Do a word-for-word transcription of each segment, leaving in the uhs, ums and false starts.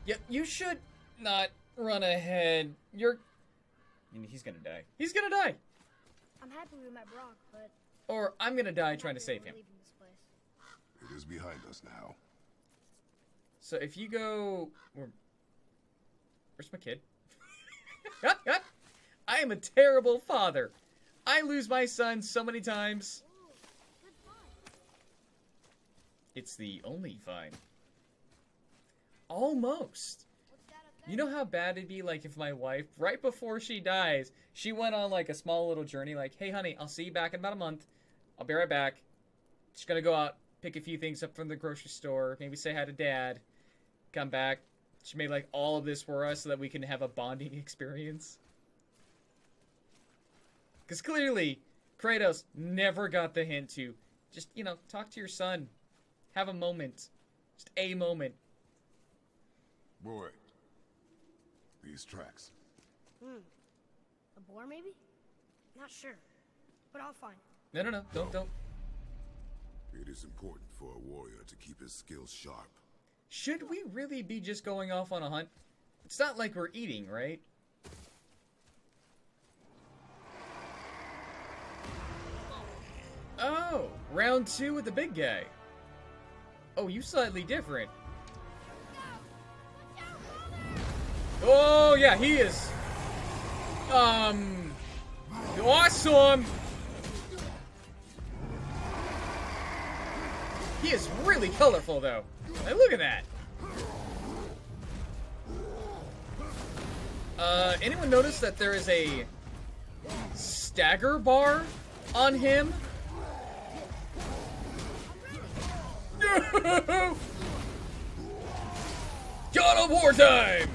Yeah, you should not run ahead. You're... I mean, he's gonna die. He's gonna die! I'm happy we met Brock, but... Or I'm gonna die trying to save him. This place. It is behind us now. So if you go... Where... Where's my kid? I am a terrible father. I lose my son so many times. Ooh, good find. It's the only fine. Almost. What's that up there? You know how bad it'd be like if my wife, right before she dies, she went on like a small little journey like, hey honey, I'll see you back in about a month. I'll be right back. She's gonna go out, pick a few things up from the grocery store, maybe say hi to dad, come back. She made like all of this for us so that we can have a bonding experience. Because clearly, Kratos never got the hint to just, you know, talk to your son. Have a moment. Just a moment. Boy, these tracks. Hmm. A boar, maybe? Not sure. But I'll find. No, no, no. Don't, don't. It is important for a warrior to keep his skills sharp. Should we really be just going off on a hunt? It's not like we're eating, right? Oh, round two with the big guy. Oh, you slightly different. Oh, yeah, he is. Um, awesome. He is really colorful, though. Hey, look at that. Uh, anyone notice that there is a stagger bar on him? God of War time!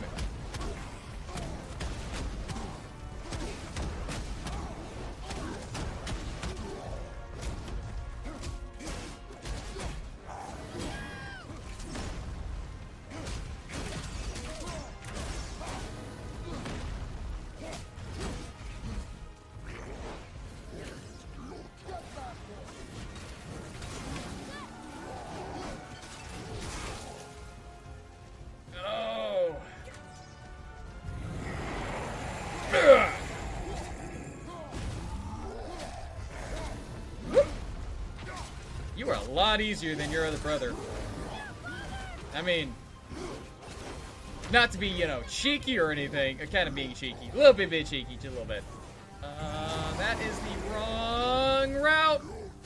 You are a lot easier than your other brother. I mean, not to be, you know, cheeky or anything. I'm kind of being cheeky. A little bit, bit cheeky, just a little bit. Uh, that is the wrong route.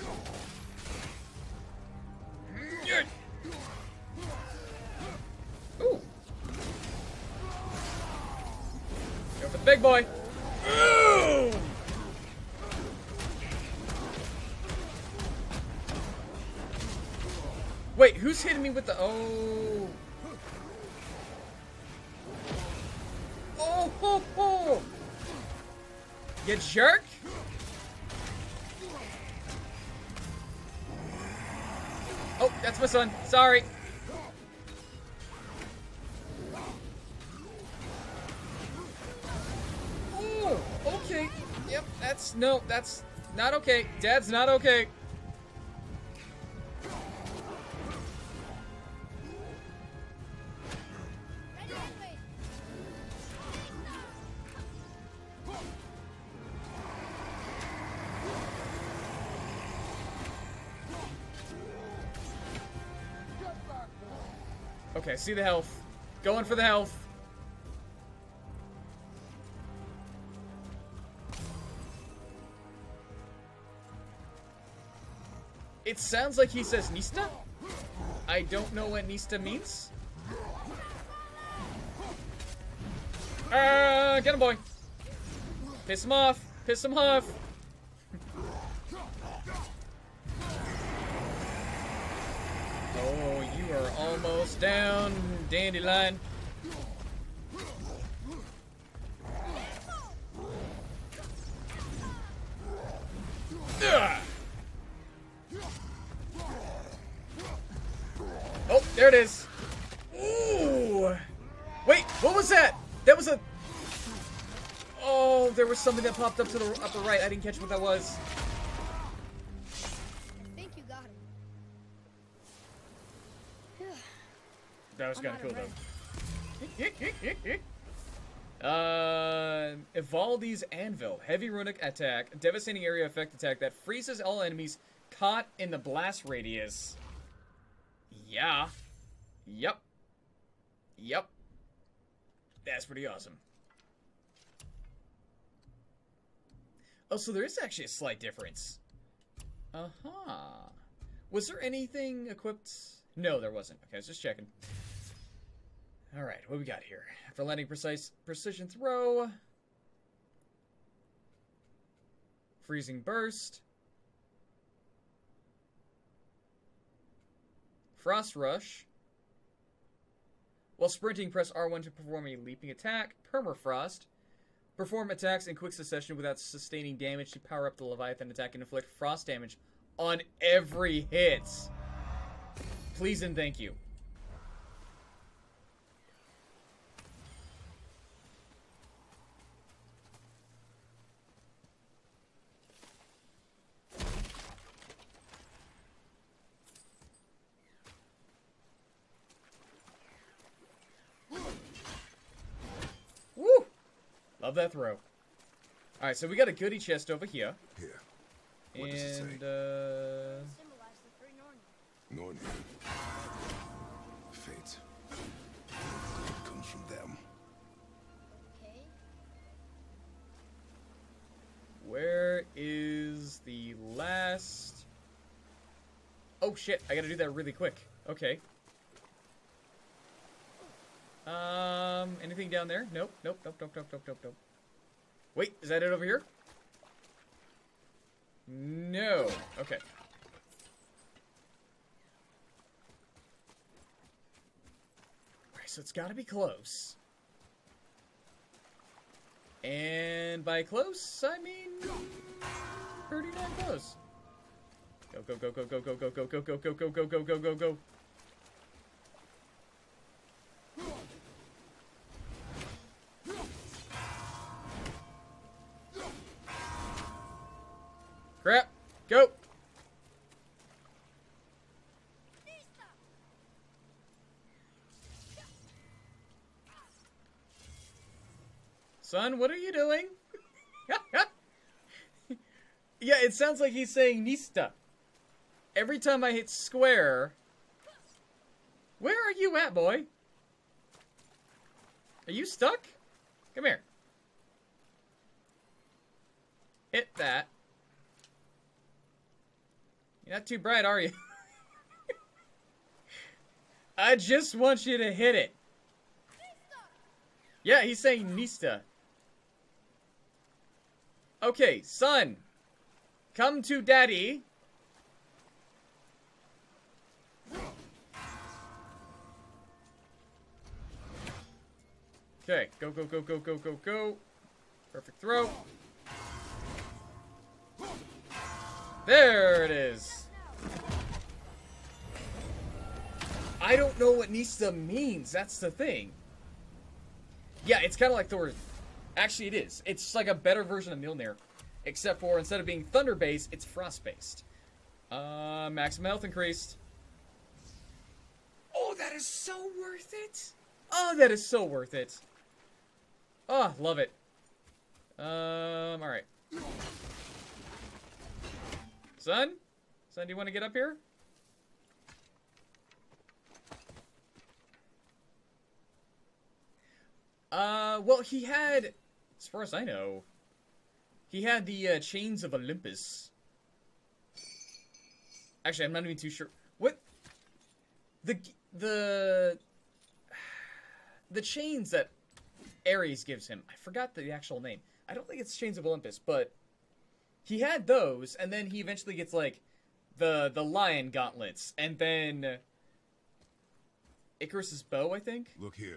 Ooh. Go for the big boy. Ooh. Wait, who's hitting me with the... Oh. Oh, ho, ho. You jerk. Oh, that's my son. Sorry. Oh, okay. Yep, that's... No, that's not okay. Dad's not okay. Okay, see the health. Going for the health. It sounds like he says Nista. I don't know what Nista means. Uh, get him, boy. Piss him off. Piss him off. Oh, you are almost down, Dandelion. Ugh. Oh, there it is. Ooh. Wait, what was that? That was a... Oh, there was something that popped up to the upper right. I didn't catch what that was. I think you got him. That was I'm kind of out cool, of though. uh, Ivaldi's Anvil. Heavy runic attack. Devastating area effect attack that freezes all enemies caught in the blast radius. Yeah. Yep. Yep. That's pretty awesome. Oh, so there is actually a slight difference. Uh-huh. Was there anything equipped? No, there wasn't. Okay, I was just checking. Alright, what we got here? After landing precise precision throw. Freezing burst. Frost rush. While sprinting, press R one to perform a leaping attack. Permafrost. Perform attacks in quick succession without sustaining damage to power up the Leviathan attack and inflict frost damage on every hit. Please and thank you. Woo! Love that throw. Alright, so we got a goodie chest over here. Here. What does it And, say? uh... Symbolize the three Norni. Norni. Fate. It comes from them. Okay. Where is the last... Oh shit, I gotta do that really quick. Okay. Um, anything down there? Nope, nope, nope, nope, nope, nope, nope, nope. Wait, is that it over here? No. Okay. Alright, so it's gotta be close. And by close, I mean pretty damn close. Go, go, go, go, go, go, go, go, go, go, go, go, go, go, go, go, go. Crap! Go! Son, what are you doing? Yeah, it sounds like he's saying Nista. Every time I hit square... Where are you at, boy? Are you stuck? Come here. Hit that. You're not too bright, are you? I just want you to hit it. Yeah, he's saying Nista. Okay, son. Come to daddy. Okay, go, go, go, go, go, go, go. Perfect throw. There it is. I don't know what Nista means. That's the thing. Yeah, it's kind of like Thor. Actually, it is. It's like a better version of Mjolnir. Except for instead of being thunder-based, it's frost-based. Uh, maximum health increased. Oh, that is so worth it. Oh, that is so worth it. Oh, love it. Um, alright. Son? Son, do you want to get up here? Uh, well, he had, as far as I know, he had the uh, Chains of Olympus. Actually, I'm not even too sure. What? The, the, the chains that Ares gives him. I forgot the actual name. I don't think it's Chains of Olympus, but he had those, and then he eventually gets, like, the, the lion gauntlets, and then Icarus's bow, I think? Look here.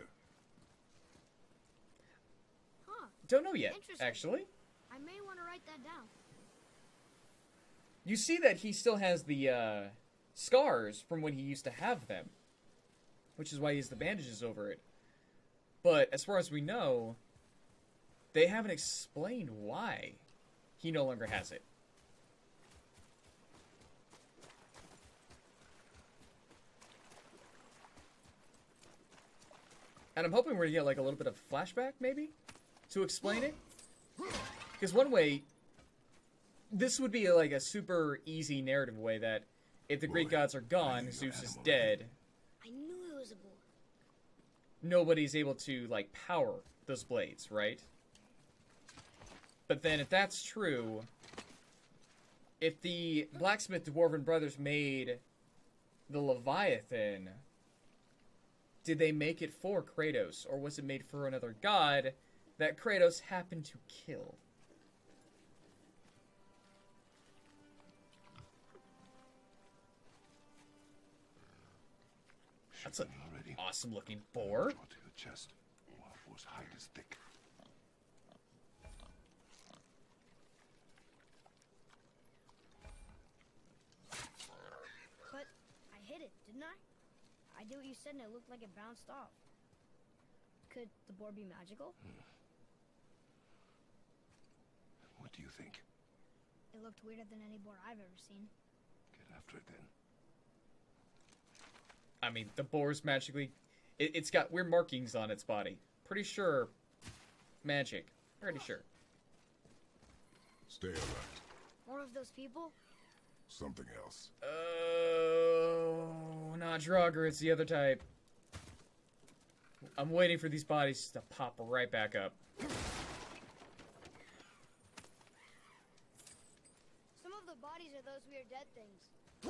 Huh. Don't know yet, Interesting. actually. I may want to write that down. You see that he still has the uh, scars from when he used to have them, which is why he has the bandages over it. But as far as we know, they haven't explained why he no longer has it. And I'm hoping we're gonna get like a little bit of flashback, maybe, to explain it. Because one way, this would be like a super easy narrative way that if the Greek gods are gone, Zeus is dead. I knew it was a boar. Nobody's able to like power those blades, right? But then if that's true, if the blacksmith dwarven brothers made the Leviathan, did they make it for Kratos, or was it made for another god that Kratos happened to kill? That's an awesome looking boar. To your chest. Boar's hide is thick. But I hit it, didn't I? I did what you said and it looked like it bounced off. Could the boar be magical? What do you think? It looked weirder than any boar I've ever seen. Get after it then. I mean, the boar's magically... It, it's got weird markings on its body. Pretty sure... Magic. Pretty sure. Stay alert. More of those people? Something else. Oh, not Draugr, it's the other type. I'm waiting for these bodies to pop right back up. Some of the bodies are those weird dead things.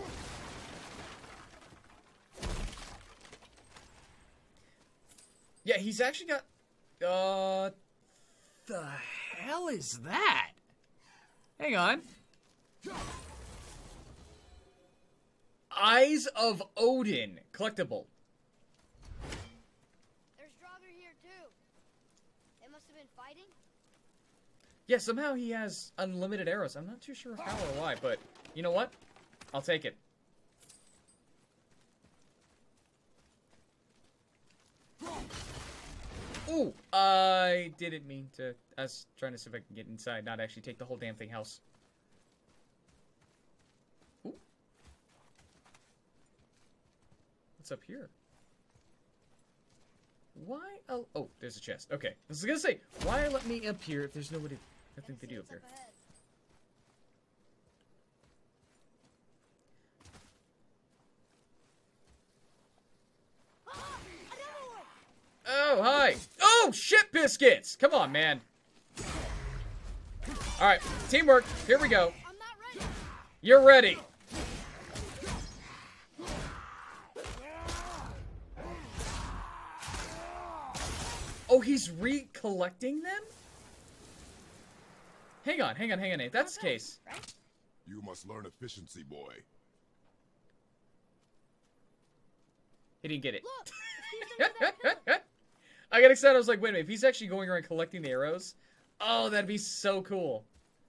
Yeah, he's actually got... Uh... The hell is that? Hang on. Eyes of Odin. Collectible. There's Draugr here too. They must have been fighting? Yeah, somehow he has unlimited arrows. I'm not too sure how or why, but you know what? I'll take it. Ooh, I didn't mean to. I was trying to see if I can get inside, not actually take the whole damn thing house. Ooh. What's up here? Why? Oh, oh, there's a chest. Okay, I was gonna say, why let me up here if there's nobody, nothing to do up here? Oh, hi. Oh, shit biscuits. Come on, man. All right, teamwork. Here we go. I'm not ready. You're ready. Oh, he's recollecting them? Hang on, hang on, hang on. If that's the case. You must learn efficiency, boy. He didn't get it. Look, it's under that pillar. I got excited. I was like, wait a minute. If he's actually going around collecting the arrows, oh, that'd be so cool.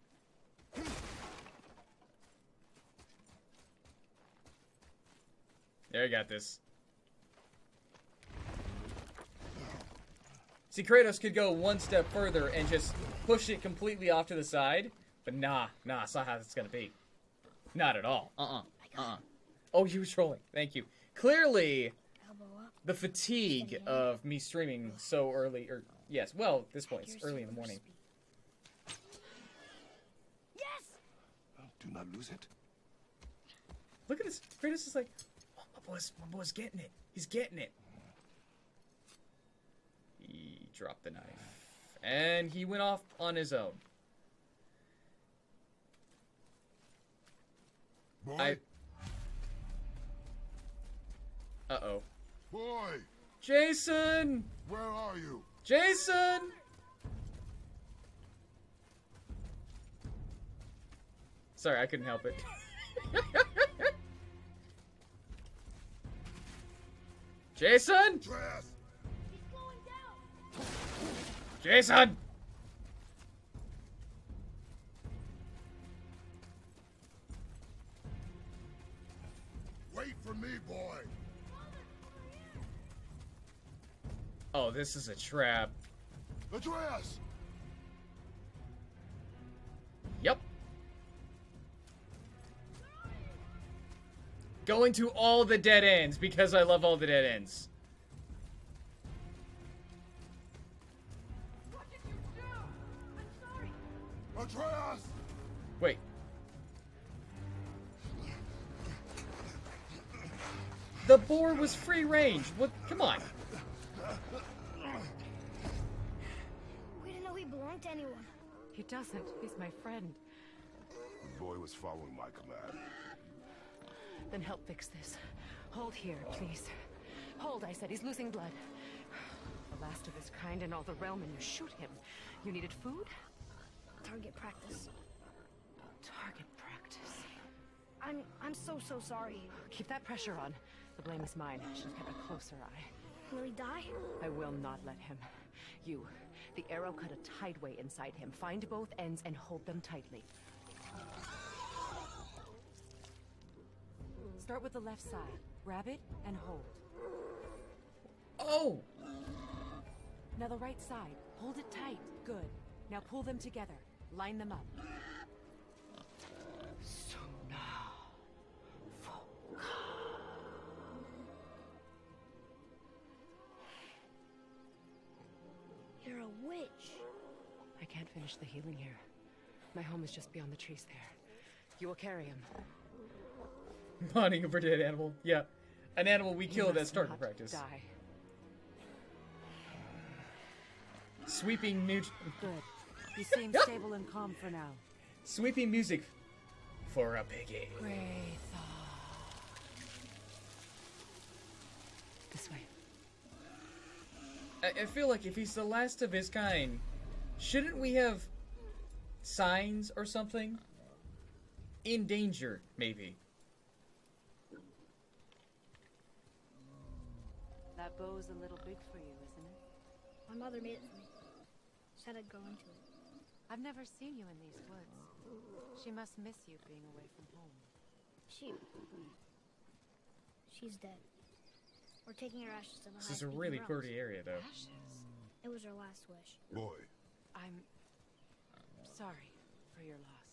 There, you got this. See, Kratos could go one step further and just push it completely off to the side, but nah, nah, it's not how it's gonna be. Not at all. Uh-uh. Uh-uh. Oh, you were trolling. Thank you. Clearly, Elbow up. the fatigue of me streaming so early, or yes, well, at this point, it's early in the morning. Yes! Do not lose it. Look at this. Kratos is like, oh, my boy's, my boy's getting it. He's getting it. He dropped the knife. And he went off on his own. Boy, I... Uh-oh. boy, Jason! where are you? Jason! Sorry, I couldn't help it. Jason! Trask! He's going down! Jason! Wait for me, boy. Oh, this is a trap. Atreus! Yep. Going to all the dead ends because I love all the dead ends. Atreus! Wait. The boar was free range. What? Come on. We didn't know he belonged to anyone. He doesn't. He's my friend. The boy was following my command. Then help fix this. Hold here, please. Hold, I said. He's losing blood. The last of his kind in all the realm, and you shoot him. You needed food? Target practice. Target practice. I'm I'm so so sorry. Keep that pressure on. The blame is mine. I should have kept a closer eye. Will he die? I will not let him. You, the arrow cut a tideway inside him. Find both ends and hold them tightly. Start with the left side. Grab it and hold. Oh! Now the right side. Hold it tight. Good. Now pull them together. Line them up. So now. You're a witch. I can't finish the healing here. My home is just beyond the trees there. You will carry him. Bonding over dead animal. Yeah. An animal we He killed at must starter not practice. Die. Sweeping mu- Good. He seems stable and calm for now. Sweeping music for a piggy. Wraitha. This way. I, I feel like if he's the last of his kind, shouldn't we have signs or something? In danger, maybe. That bow's a little big for you, isn't it? My mother made it for me. Said I'd grow into it. I've never seen you in these woods. She must miss you being away from home. She... She's dead. We're taking her ashes to the This is a high-speed really realms. quirky area, though. Ashes. It was her last wish. Boy, I'm sorry for your loss.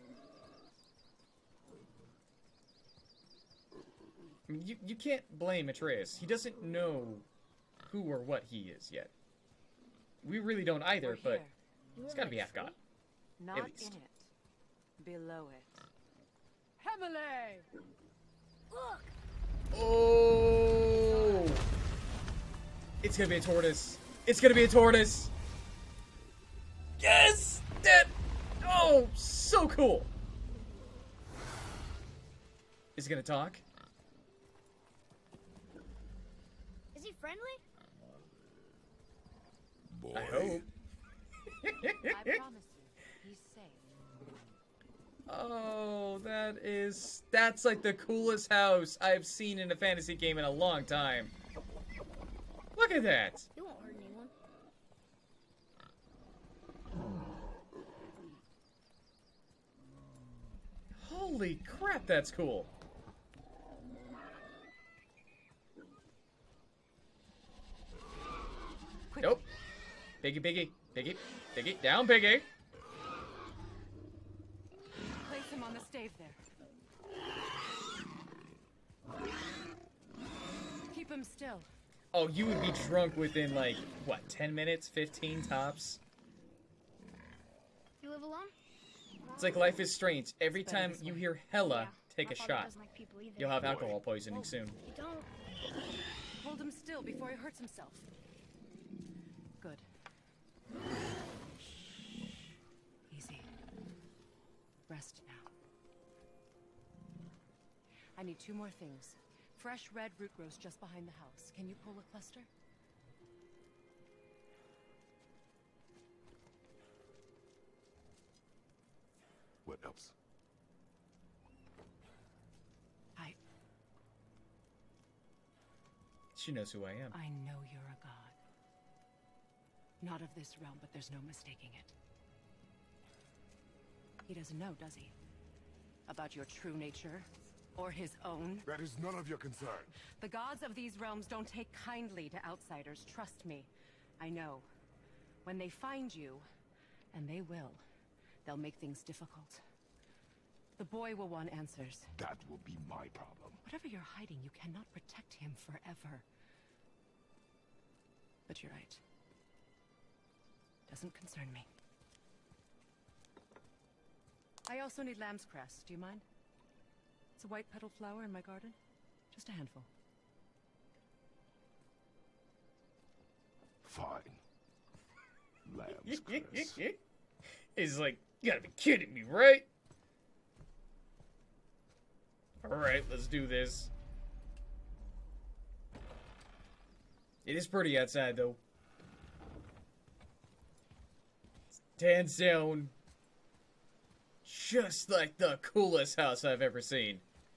I mean, you, you can't blame Atreus. He doesn't know who or what he is yet. We really don't either, We're but here, You it's were gotta my be half tree? god. not least. in it, below it. Hemele! Look! Oh! It's gonna be a tortoise. It's gonna be a tortoise. Yes! That. Oh, so cool. Is it gonna talk? Is he friendly? boy. I hope. I promise you, he's safe. Oh, that is... That's like the coolest house I've seen in a fantasy game in a long time. Look at that. He won't hurt anyone. Holy crap, that's cool. Quick, Nope. Piggy, piggy, piggy, piggy. Down, piggy. place him on the stave there. Keep him still. Oh, you would be drunk within, like, what, ten minutes? fifteen tops? You live alone? It's like Life is Strange. Every It's better time this you way. hear Hella, Yeah, take my a father shot. doesn't like people either. You'll have alcohol poisoning Oh, soon. You don't? Hold him still before he hurts himself. Good. Easy. Rest now. I need two more things. Fresh red root grows just behind the house. Can you pull a cluster? What else? I... She knows who I am. I know you're a god. Not of this realm, but there's no mistaking it. He doesn't know, does he? About your true nature? Or his own? That is none of your concern. The gods of these realms don't take kindly to outsiders, trust me. I know. When they find you, and they will, they'll make things difficult. The boy will want answers. That will be my problem. Whatever you're hiding, you cannot protect him forever. But you're right. Doesn't concern me. I also need lamb's cress. Do you mind? It's a white petal flower in my garden. Just a handful. Fine. Lamb's cress. He's like, you gotta be kidding me, right? Alright, let's do this. It is pretty outside, though. Hands down, just like the coolest house I've ever seen.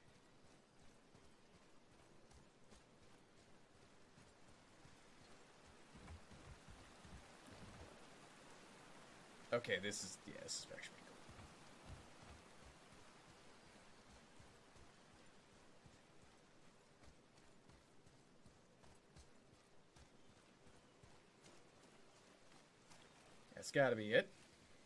Okay, this is, yeah, this is actually pretty cool. That's gotta be it.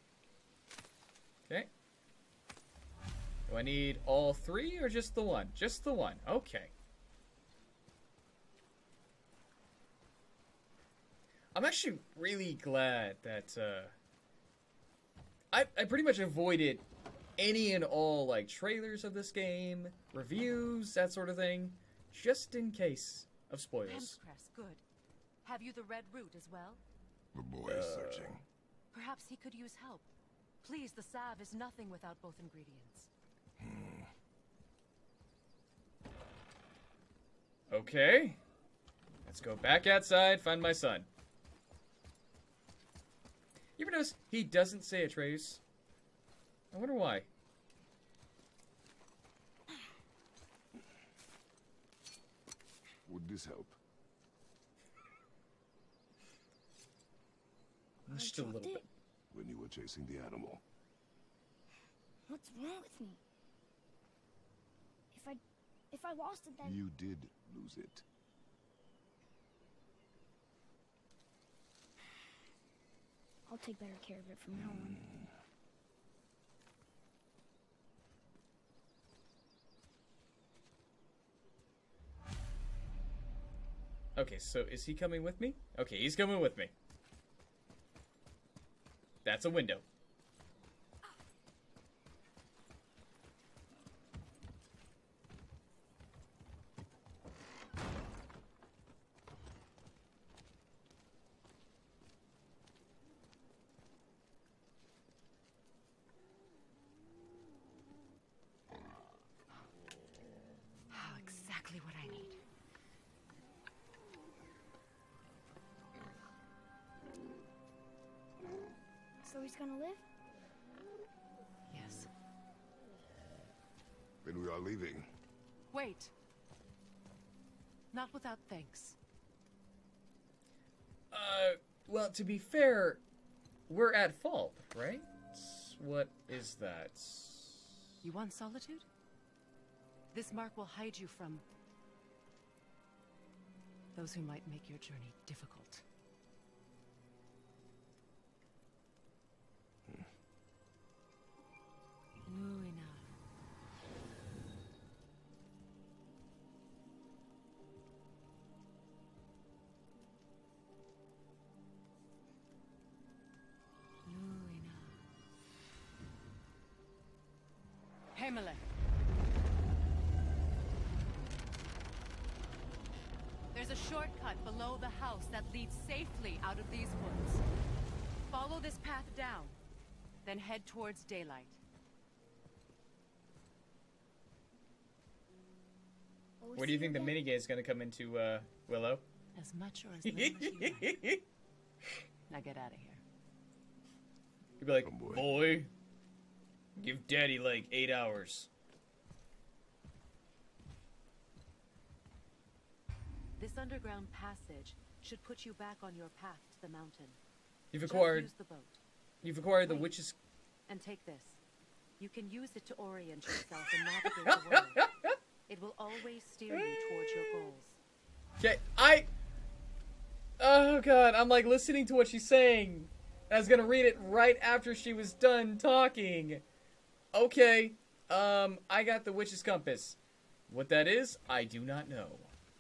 Okay. Do I need all three or just the one? Just the one. Okay. I'm actually really glad that, uh... I, I pretty much avoided any and all, like, trailers of this game, reviews, that sort of thing, just in case of spoilers. Lamb's cress, good. Have you the red root as well? The boy is searching. Perhaps he could use help. Please, the salve is nothing without both ingredients. Okay. Let's go back outside, find my son. You ever notice he doesn't say Atreus? I wonder why. Would this help? Just a little bit. When you were chasing the animal. What's wrong with me? If I, if I lost it, then You did lose it. I'll take better care of it from now on. Okay, so is he coming with me? Okay, he's coming with me. That's a window. Ah, exactly what I need. So he's gonna live? Yes. Then we are leaving. Wait. Not without thanks. Uh, well, to be fair, we're at fault, right? What is that? You want solitude? This mark will hide you from those who might make your journey difficult. Luina. Luina. Himalay. There's a shortcut below the house that leads safely out of these woods. Follow this path down, then head towards daylight. Will we Where do you see think the again? minigame is going to come into, uh, Willow? As much or as little as you want. Now get out of here. You'd be like, Oh, boy. boy, give daddy like eight hours. This underground passage should put you back on your path to the mountain. You've Just acquired, use the boat. you've acquired the Wait. witch's... And take this. You can use it to orient yourself and navigate the world. It will always steer you towards your goals. Okay, I... Oh, God, I'm, like, listening to what she's saying. I was gonna read it right after she was done talking. Okay, um, I got the witch's compass. What that is, I do not know.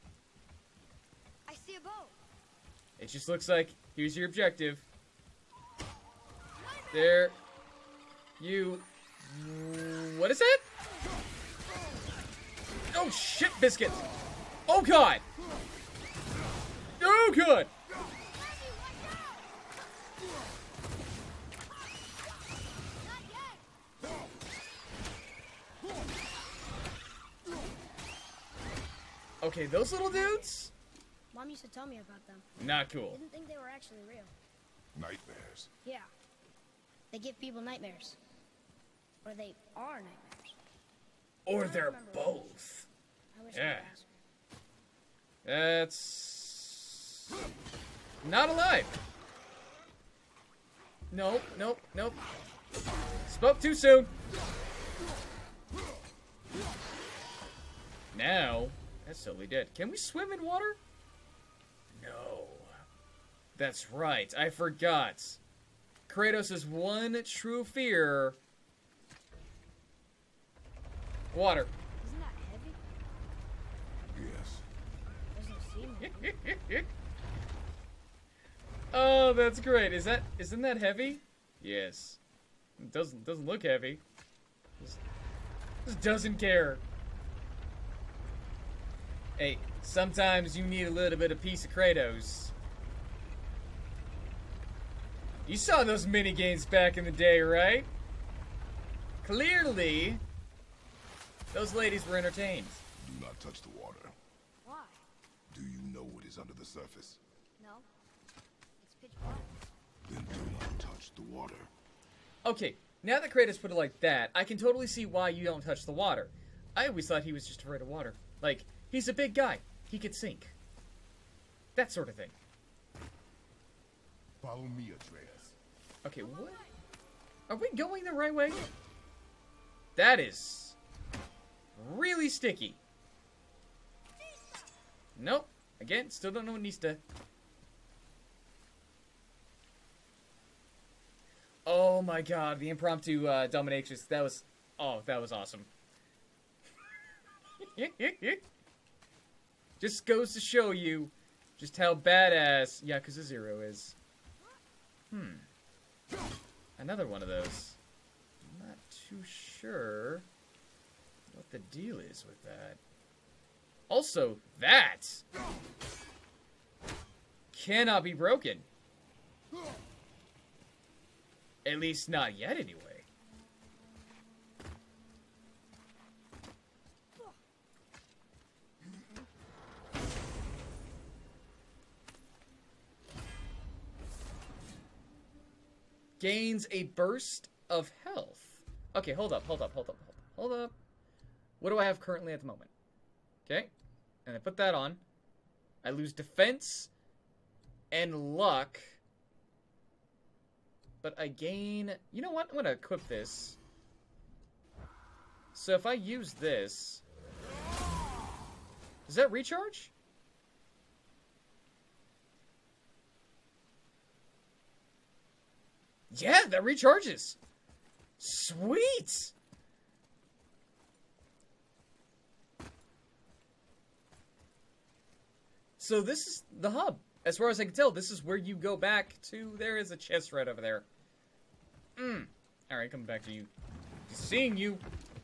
I see a boat. It just looks like, here's your objective. There you What is that? Oh, shit, biscuits. Oh, God. Oh, God. Okay, those little dudes? Mom used to tell me about them. Not cool. Didn't think they were actually real. Nightmares. Yeah. They give people nightmares. Or they are nightmares. Or I they're remember both. I wish Yeah. I could ask her. That's not alive. Nope, nope, nope. Spoke too soon. Now, that's totally dead. Can we swim in water? No. That's right, I forgot. Kratos' one true fear. Water. Isn't that heavy? Yes. Doesn't seem heavy. Oh, that's great. Is that isn't that heavy? Yes. It doesn't doesn't look heavy. Just, just doesn't care. Hey, sometimes you need a little bit of piece of Kratos. You saw those mini games back in the day, right? Clearly, those ladies were entertained. Do not touch the water. Why? Do you know what is under the surface? No. It's pitch black. Then do not touch the water. Okay, now that Kratos put it like that, I can totally see why you don't touch the water. I always thought he was just afraid of water. Like, he's a big guy. He could sink. That sort of thing. Follow me, Atreus. Okay, what? Are we going the right way? That is really sticky. Nope. Again, still don't know what Nista. Oh my god, the impromptu uh, dominatrix. That was, oh, that was awesome. Just goes to show you just how badass Yakuza Zero is. Hmm. Another one of those. I'm not too sure what the deal is with that. Also, that cannot be broken. At least not yet, anyway. Gains a burst of health. Okay, hold up, hold up, hold up, hold up, hold up. What do I have currently at the moment? Okay, and I put that on. I lose defense and luck. But I gain... You know what? I'm going to equip this. So if I use this... Does that recharge? Yeah, that recharges. Sweet! So this is the hub. As far as I can tell, this is where you go back to... There is a chest right over there. Mm. Alright, coming back to you. Seeing you.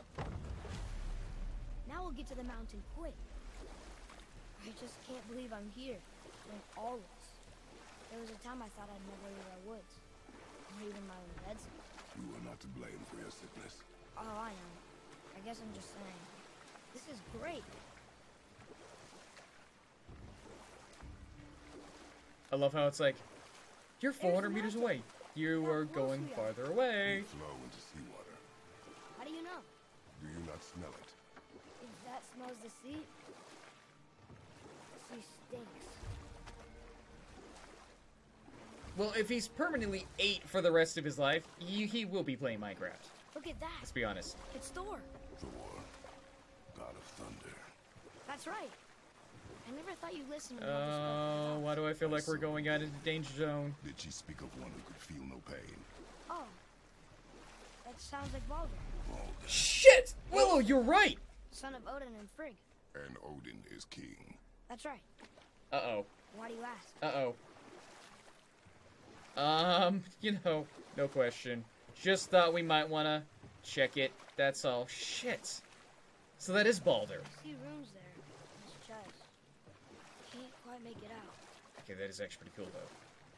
Now we'll get to the mountain quick. I just can't believe I'm here. Like all of us. There was a time I thought I'd never leave our woods. Not even my own beds. You are not to blame for your sickness. Oh, I know. I guess I'm just saying. This is great. I love how it's like, you're four hundred There's meters nothing. away. You How are close going we are. farther away. You flow into seawater. How do you know? Do you not smell it? If that smells the sea, the sea stinks. Well, if he's permanently eight for the rest of his life, he, he will be playing Minecraft. Look at that. Let's be honest. It's Thor. Thor, god of thunder. That's right. I never thought you listened to Oh, why do I feel like we're going out into danger zone? Did she speak of one who could feel no pain? Oh. That sounds like Baldur. Baldur. Shit! Willow, you're right! Son of Odin and Frigg. And Odin is king. That's right. Uh-oh. Why do you ask? Uh-oh. Um, you know, no question. Just thought we might want to check it. That's all. Shit. So that is Balder. I see runes there. in His chest. Can't quite make it out. Okay, that is actually pretty cool, though.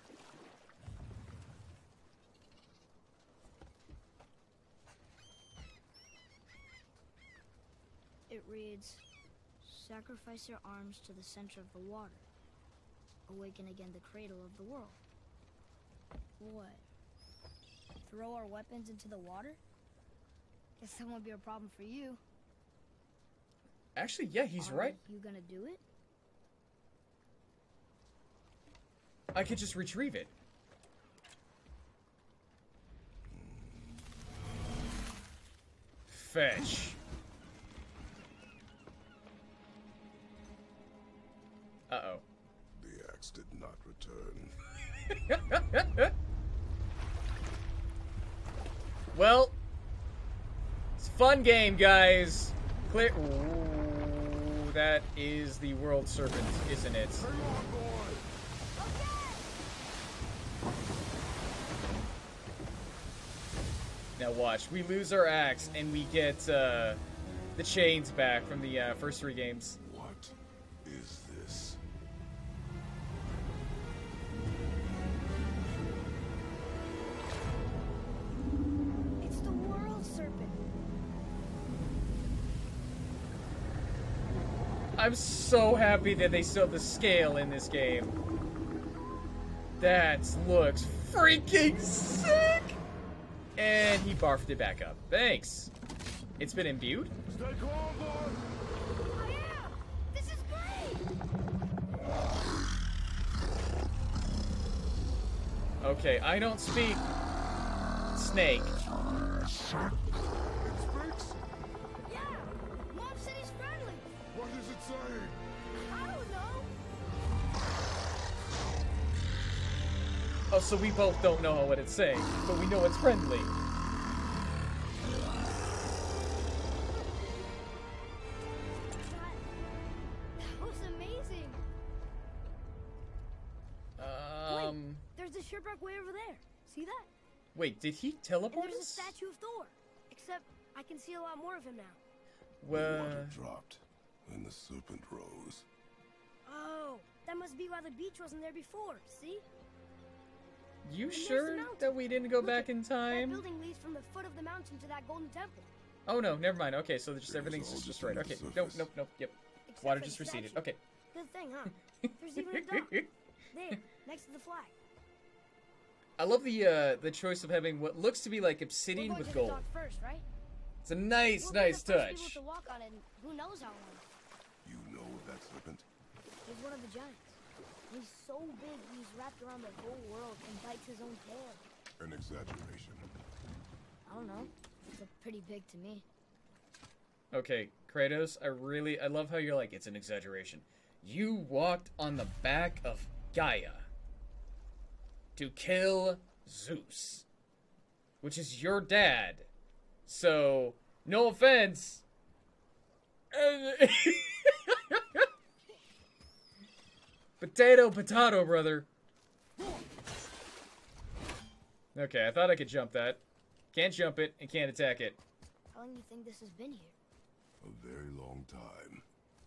It reads, sacrifice your arms to the center of the water. Awaken again the cradle of the world. What? Throw our weapons into the water? Guess that won't be a problem for you. Actually, yeah, he's Are right. you gonna do it? I could just retrieve it. Fetch. Uh-oh. The axe did not return. Well, it's a fun game, guys. Clear. Ooh, that is the world serpent, isn't it? Hang on, boy! Now watch, we lose our axe and we get uh, the chains back from the uh, first three games. What is this? It's the world serpent. I'm so happy that they still have the scale in this game. That looks freaking sick! And he barfed it back up. Thanks. It's been imbued? Stay calm, boy! I am! This is great! Okay, I don't speak snake. It speaks? Yeah! Mom said he's friendly! What does it say? I don't know! Oh, so we both don't know what it's saying, but we know it's friendly. That was amazing! Um, There's a shipwreck way over there. See that? wait, did he And teleport there's a us? statue of Thor. Except I can see a lot more of him now. Well, Water dropped, and the serpent rose. Oh, that must be why the beach wasn't there before. See? you there's the sure mountain. that we didn't go Look, back in That time? building leads from the foot of the mountain to that golden temple. Oh no, never mind. Okay, so just It was everything's all just just destroyed. under Okay, the nope, surface. nope, nope, yep. Except Water for just the receded. statue. Okay. Good thing, huh? There's even a dock. There, next to the flag. I love the uh, the choice of having what looks to be like We're obsidian going with to gold. the dock first, right? It's a nice, We'll be nice the first people touch. to walk on it, and who knows how long. You know of that serpent? He's one of the giants. He's so big, he's wrapped around the whole world and bites his own tail. An exaggeration. I don't know. It's pretty big to me. Okay, Kratos, I really, I love how you're like, it's an exaggeration. You walked on the back of Gaia to kill Zeus, which is your dad. So, no offense. Potato, potato, brother. Okay, I thought I could jump that. Can't jump it and can't attack it. How long do you think this has been here? A very long time.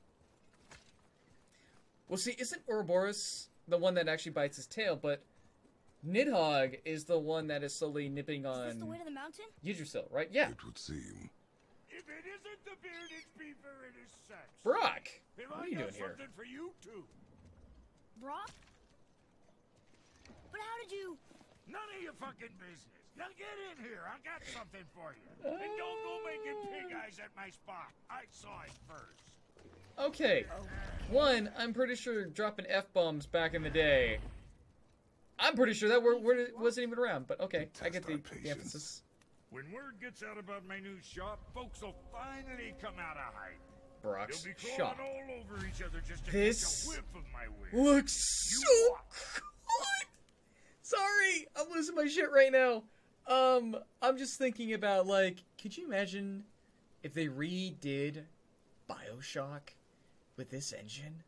Well, see, isn't Ouroboros the one that actually bites his tail, but Nidhogg is the one that is slowly nipping Is this the on way to the mountain? Yggdrasil, right? Yeah. It would seem. If it isn't the bearded beaver, it is sex. Brock, Have what I are you got doing here? something for you too? Brock? But how did you... None of your fucking business. Now get in here. I got something for you. And don't go making pig eyes at my spot. I saw it first. Okay. One, I'm pretty sure dropping F-bombs back in the day. I'm pretty sure that word, word wasn't even around, but okay. I get the, Test our the patience. emphasis. When word gets out about my new shop, folks will finally come out of hiding. Brock's They'll be crawling shop. all over each other just to This catch a whiff of my wig. Looks You so watch. good. Sorry, I'm losing my shit right now. Um, I'm just thinking about, like, could you imagine if they redid BioShock with this engine?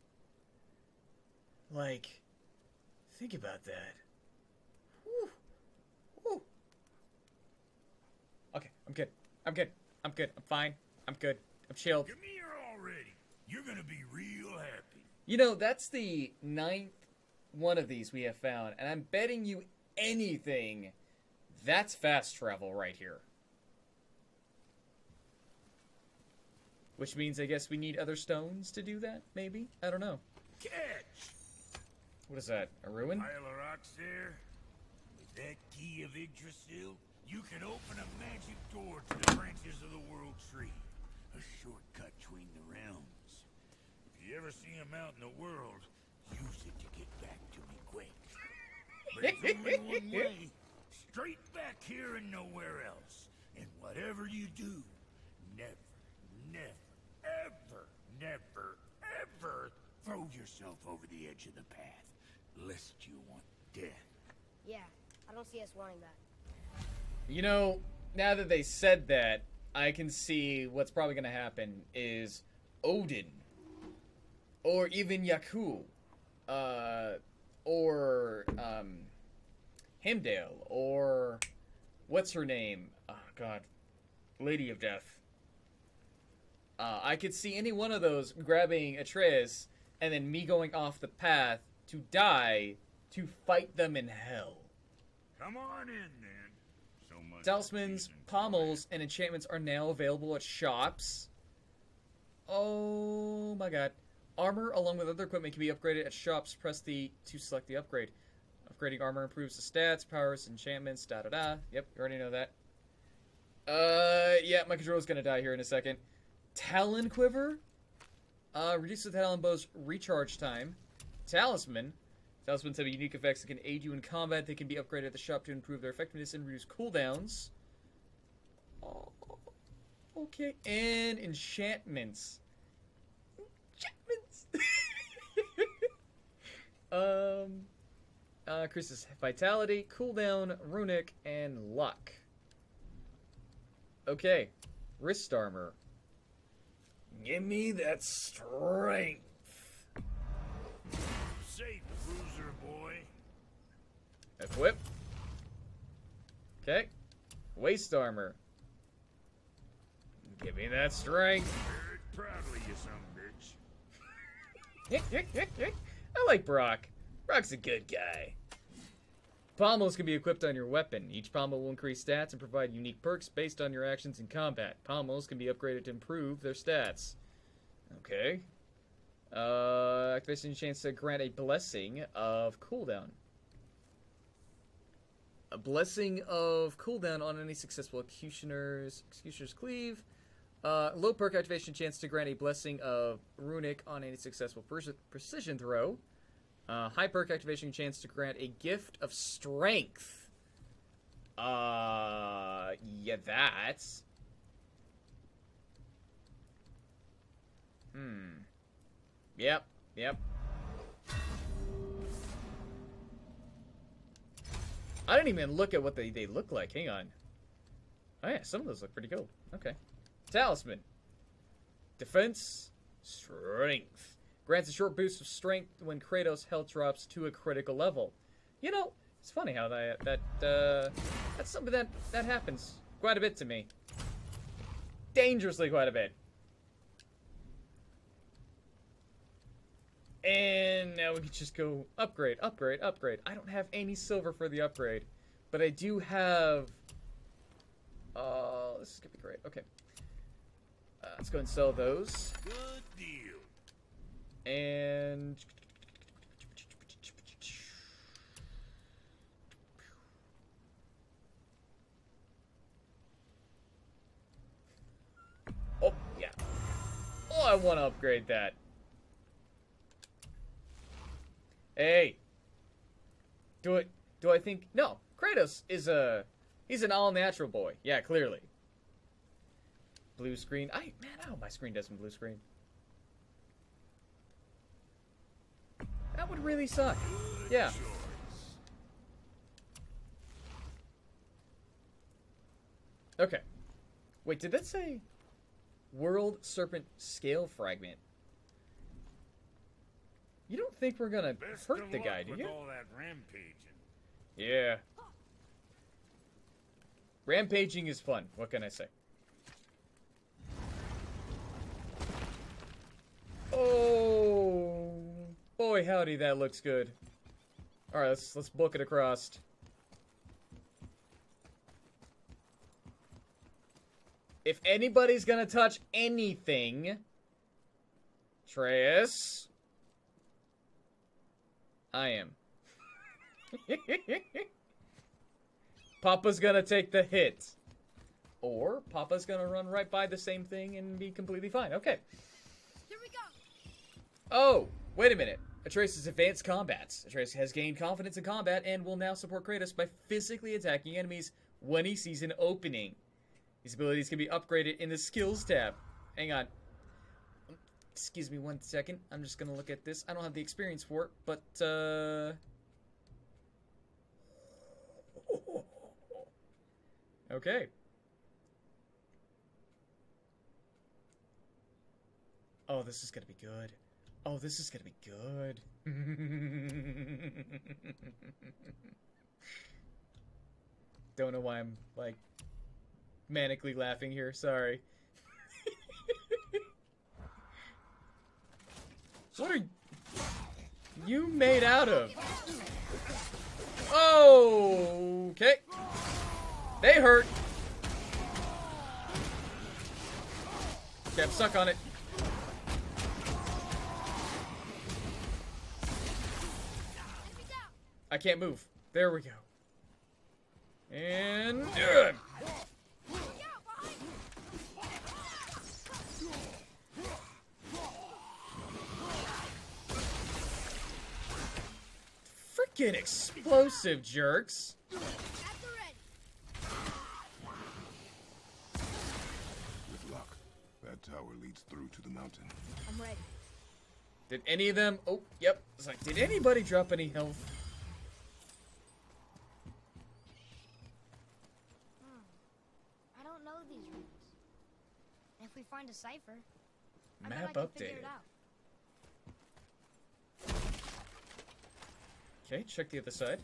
Like, think about that. Whew. Whew. Okay, I'm good. I'm good. I'm good. I'm fine. I'm good. I'm chilled. Give me your already. You're gonna be real happy. You know, that's the ninth one of these we have found, and I'm betting you anything that's fast travel right here. Which means I guess we need other stones to do that, maybe? I don't know. Catch! What is that? A ruin? Pile of rocks there. With that key of Yggdrasil, you can open a magic door to the branches of the World Tree. A shortcut between the realms. If you ever see him out in the world, use it to get back to me quick. But it's only one way. Straight back here and nowhere else. And whatever you do, never, never, ever, never, ever throw yourself over the edge of the path, lest you want death. Yeah, I don't see us wanting that. You know, now that they said that, I can see what's probably going to happen is Odin, or even Yaku, uh, or um, Himdall, or what's her name? Oh God, Lady of Death. Uh, I could see any one of those grabbing Atreus, and then me going off the path to die to fight them in hell. Come on in, then. So much Talismans, reason for pommels, and enchantments are now available at shops. Oh my god. Armor, along with other equipment, can be upgraded at shops. Press the to select the upgrade. Upgrading armor improves the stats, powers, enchantments, da da da. Yep, you already know that. Uh, yeah, my controller's gonna die here in a second. Talon Quiver. Uh, reduces the Talon Bow's recharge time. Talisman. Talismans have unique effects that can aid you in combat. They can be upgraded at the shop to improve their effectiveness and reduce cooldowns. Oh, okay. And enchantments. Enchantments! um, uh, Chris's Vitality, Cooldown, Runic, and Luck. Okay. Wrist armor. Give me that strength. Safe, bruiser boy. Equip. Okay. Waist armor. Give me that strength. Very proudly, you son of a bitch. I like Brock. Brock's a good guy. Pommels can be equipped on your weapon. Each pommel will increase stats and provide unique perks based on your actions in combat. Pommels can be upgraded to improve their stats. Okay. Uh, activation chance to grant a blessing of cooldown. A blessing of cooldown on any successful executioner's executioner's cleave. Uh, low perk activation chance to grant a blessing of runic on any successful pre precision throw. Uh, high perk activation chance to grant a gift of strength. Uh, yeah, that's. Hmm. Yep, yep. I didn't even look at what they, they look like. Hang on. Oh yeah, some of those look pretty cool. Okay. Talisman. Defense. Strength. Grants a short boost of strength when Kratos' health drops to a critical level. You know, it's funny how that, that uh, that's something that, that happens quite a bit to me. Dangerously quite a bit. And now we can just go upgrade, upgrade, upgrade. I don't have any silver for the upgrade, but I do have... Uh, this is going to be great. Okay. Uh, let's go and sell those. Good deal. And... Oh, yeah. Oh, I want to upgrade that. Hey. Do it. Do I think... No. Kratos is a... He's an all-natural boy. Yeah, clearly. Blue screen. I... Man, oh, my screen doesn't blue screen. That would really suck. Yeah. Okay. Wait, did that say World Serpent Scale Fragment? You don't think we're gonna Best hurt of the luck guy, do with you? all that rampaging. Yeah. Rampaging is fun. What can I say? Oh, boy, howdy, that looks good. All right, let's let's book it across. If anybody's gonna touch anything, Atreus, I am. Papa's gonna take the hit. Or Papa's gonna run right by the same thing and be completely fine. Okay. Here we go. Oh, wait a minute. Atreus' advanced combats. Atreus has gained confidence in combat and will now support Kratos by physically attacking enemies when he sees an opening. These abilities can be upgraded in the skills tab. Hang on. Excuse me one second. I'm just gonna look at this. I don't have the experience for it, but, uh... okay. Oh, this is gonna be good. Oh, this is gonna be good. Don't know why I'm, like, manically laughing here. Sorry. What are you made out of? Oh, okay. They hurt. Okay, I'm stuck on it. I can't move. There we go. And... Uh, freaking explosive jerks. With luck, that tower leads through to the mountain. I'm ready. Did any of them... Oh, yep. It's like, did anybody drop any health? I don't know these runes. If we find a cipher, I bet I Map can figure updated. it out. Okay, check the other side.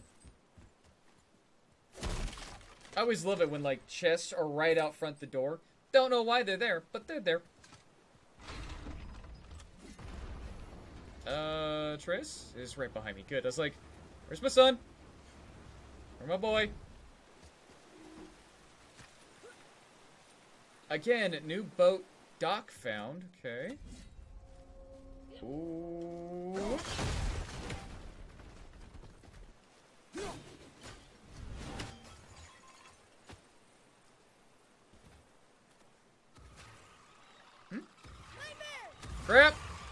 I always love it when, like, chests are right out front the door. Don't know why they're there, but they're there. Uh, Trace is right behind me. Good. I was like, where's my son? Where's my boy? Again, new boat dock found. Okay. Ooh. Hmm? Crap!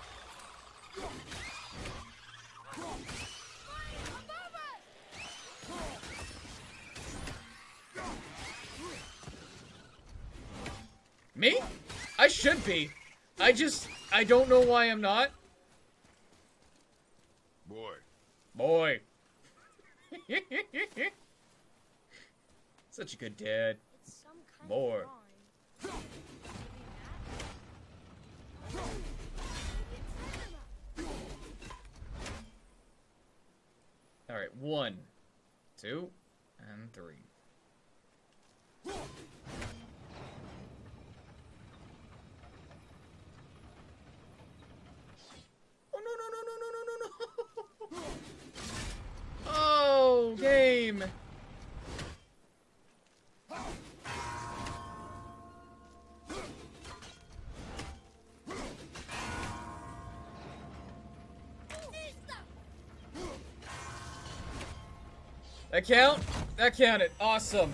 Me? I should be. I just, I don't know why I'm not. Boy, Boy. Such a good dad. It's some kind More. of line. Alright, one, two, and three. Oh, no, no, no, no, no, no, no, no. Oh, game. That count? That counted. Awesome.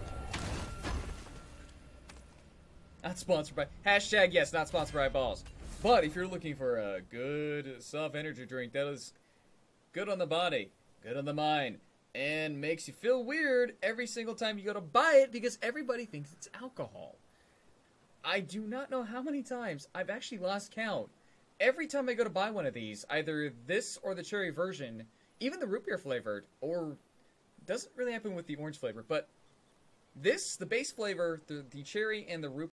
Not sponsored by... Hashtag yes, not sponsored by balls. But if you're looking for a good soft energy drink that is good on the body, good on the mind, and makes you feel weird every single time you go to buy it because everybody thinks it's alcohol. I do not know how many times I've actually lost count. Every time I go to buy one of these, either this or the cherry version, even the root beer flavored, or... doesn't really happen with the orange flavor, but this, the base flavor, the, the cherry and the root